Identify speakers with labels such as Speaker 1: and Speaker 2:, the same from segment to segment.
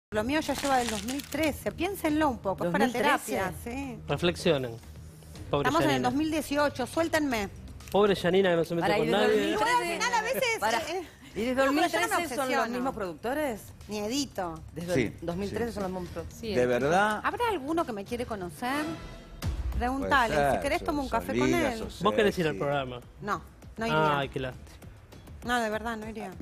Speaker 1: Lo mío ya lleva del 2013, piénsenlo un poco, es para
Speaker 2: 2013.
Speaker 1: terapia, sí.
Speaker 3: Reflexionen. Pobre
Speaker 1: Estamos en el
Speaker 3: Yanina.
Speaker 1: 2018, suéltenme.
Speaker 3: Pobre Yanina que no se mete
Speaker 2: Para,
Speaker 3: con
Speaker 2: y de
Speaker 3: nadie.
Speaker 2: 2013.
Speaker 1: Igual al final a veces...
Speaker 2: ¿Y desde
Speaker 1: No, pero yo no me
Speaker 2: 2013 son los
Speaker 1: obsesiono.
Speaker 2: mismos productores?
Speaker 1: Ni edito.
Speaker 2: Desde
Speaker 4: Sí,
Speaker 2: 2013
Speaker 4: sí,
Speaker 2: son los mismos productores.
Speaker 4: De verdad.
Speaker 1: ¿Habrá alguno que me quiere conocer?
Speaker 4: Puede
Speaker 1: Preguntale,
Speaker 4: ser,
Speaker 1: si querés tomo un café con
Speaker 4: Solina,
Speaker 1: él.
Speaker 4: sos
Speaker 3: Vos querés ir al
Speaker 4: sexy.
Speaker 3: programa.
Speaker 1: No, no iría.
Speaker 3: Ay, qué lástima.
Speaker 1: No, de verdad, no iría.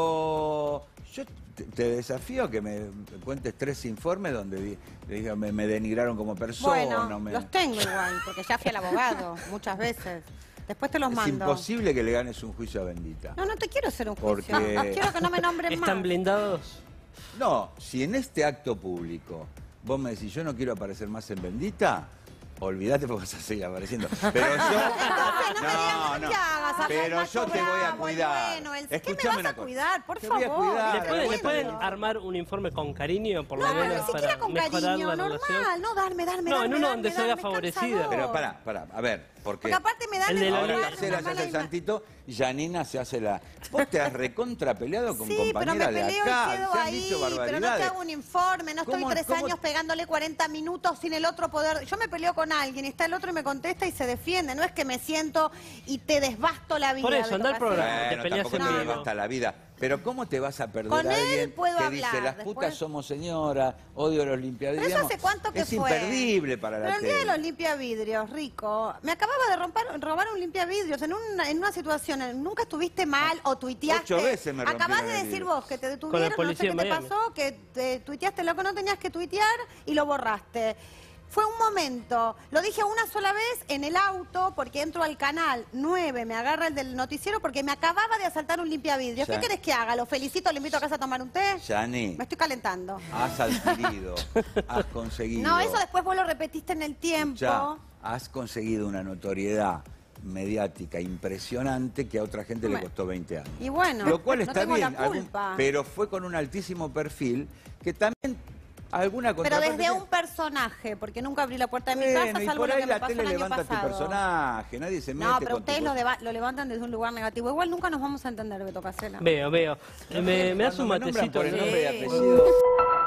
Speaker 4: Pero yo te desafío que me cuentes 3 informes donde me denigraron como persona.
Speaker 1: Bueno, los tengo igual, porque ya fui al abogado muchas veces. Después te los
Speaker 4: Es
Speaker 1: mando.
Speaker 4: imposible que le ganes un juicio a Bendita.
Speaker 1: No, no te quiero hacer un juicio.
Speaker 4: Porque-
Speaker 1: Quiero que no me nombren más.
Speaker 3: ¿Están blindados?
Speaker 4: No, si en este acto público vos me decís yo no quiero aparecer más en Bendita, olvídate porque vas a seguir apareciendo. Pero yo...
Speaker 1: Entonces, no me digas
Speaker 4: no,
Speaker 1: que hagas, hablar
Speaker 4: pero
Speaker 1: Nacho
Speaker 4: yo te voy a
Speaker 1: Bravo,
Speaker 4: cuidar.
Speaker 1: bueno, ¿qué me
Speaker 4: Escuchame
Speaker 1: vas a
Speaker 4: una cosa.
Speaker 1: cuidar? Por
Speaker 4: Te voy a
Speaker 1: favor.
Speaker 4: cuidar.
Speaker 3: ¿Le pueden armar un informe con cariño, por lo
Speaker 1: No,
Speaker 3: menos,
Speaker 1: ni siquiera
Speaker 3: para
Speaker 1: con
Speaker 3: mejorar
Speaker 1: cariño,
Speaker 3: la
Speaker 1: normal.
Speaker 3: relación?
Speaker 1: No, darme,
Speaker 3: No, en uno donde salga favorecida.
Speaker 4: Pero pará, a ver,
Speaker 1: Porque aparte me dan
Speaker 3: El de la
Speaker 4: ahora
Speaker 3: Loli-
Speaker 4: Carcela se hace el santito y Janina se hace la... Vos te has recontra peleado con
Speaker 1: Sí, pero me
Speaker 4: compañeras de
Speaker 1: peleo
Speaker 4: acá,
Speaker 1: y quedo
Speaker 4: se han
Speaker 1: ahí,
Speaker 4: dicho
Speaker 1: pero no te
Speaker 4: barbaridades.
Speaker 1: hago un informe, no estoy
Speaker 4: ¿Cómo-
Speaker 1: 3
Speaker 4: cómo-
Speaker 1: años pegándole 40 minutos sin el otro poder. Yo me peleo con alguien y está el otro y me contesta y se defiende, no es que me siento y te desbasto la vida.
Speaker 3: Por eso, anda al
Speaker 1: Beto Casella.
Speaker 3: programa. Te
Speaker 4: Bueno,
Speaker 3: peleas
Speaker 4: tampoco
Speaker 3: en
Speaker 4: te
Speaker 3: vivo.
Speaker 4: devasta la vida. Pero ¿cómo te vas a perder
Speaker 1: Con
Speaker 4: a
Speaker 1: él
Speaker 4: alguien
Speaker 1: puedo
Speaker 4: que
Speaker 1: hablar,
Speaker 4: dice las
Speaker 1: después-
Speaker 4: putas somos señoras, odio a los limpiavidrios?
Speaker 1: Pero eso hace cuánto que
Speaker 4: es
Speaker 1: fue.
Speaker 4: imperdible para la
Speaker 1: Pero el día de
Speaker 4: tele.
Speaker 1: los limpiavidrios, Rico, me acababa de robar un limpiavidrios en una situación, nunca estuviste mal o tuiteaste.
Speaker 4: 8 veces me rompieron
Speaker 1: Acabas de
Speaker 4: el
Speaker 1: decir
Speaker 4: vidrio.
Speaker 1: vos que te
Speaker 3: Con
Speaker 1: detuvieron,
Speaker 3: la
Speaker 1: no sé
Speaker 3: policía
Speaker 1: qué
Speaker 3: en
Speaker 1: te
Speaker 3: Miami.
Speaker 1: pasó, que te tuiteaste lo que no tenías que tuitear y lo borraste. Fue un momento, lo dije una sola vez en el auto porque entro al canal 9, me agarra el del noticiero porque me acababa de asaltar un limpiavidrios. ¿Qué
Speaker 4: Ya.
Speaker 1: querés que haga? ¿Lo felicito, le invito a casa a tomar un té?
Speaker 4: Yani,
Speaker 1: Me estoy calentando.
Speaker 4: has adquirido, has conseguido...
Speaker 1: No, eso después vos lo repetiste en el tiempo.
Speaker 4: Ya, has conseguido una notoriedad mediática impresionante que a otra gente le
Speaker 1: Bueno.
Speaker 4: costó 20 años.
Speaker 1: Y bueno,
Speaker 4: Lo cual
Speaker 1: no
Speaker 4: está
Speaker 1: tengo
Speaker 4: bien,
Speaker 1: la culpa.
Speaker 4: pero fue con un altísimo perfil que también alguna
Speaker 1: Pero
Speaker 4: contraparte
Speaker 1: desde
Speaker 4: tiene.
Speaker 1: un personaje, porque nunca abrí la puerta de mi
Speaker 4: Bueno,
Speaker 1: casa,
Speaker 4: y
Speaker 1: salvo
Speaker 4: por
Speaker 1: lo
Speaker 4: ahí
Speaker 1: que me
Speaker 4: la
Speaker 1: pasó
Speaker 4: tele
Speaker 1: el año
Speaker 4: levanta tu
Speaker 1: pasado.
Speaker 4: personaje, nadie se mete
Speaker 1: No, pero
Speaker 4: con tu
Speaker 1: ustedes
Speaker 4: cosa.
Speaker 1: lo levantan desde un lugar negativo. Igual nunca nos vamos a entender, Beto Casella.
Speaker 3: Veo. ¿Me das un
Speaker 4: Cuando me nombran
Speaker 3: matecito?
Speaker 4: por el
Speaker 3: ¿no?
Speaker 4: nombre y
Speaker 2: Sí.
Speaker 4: apellido.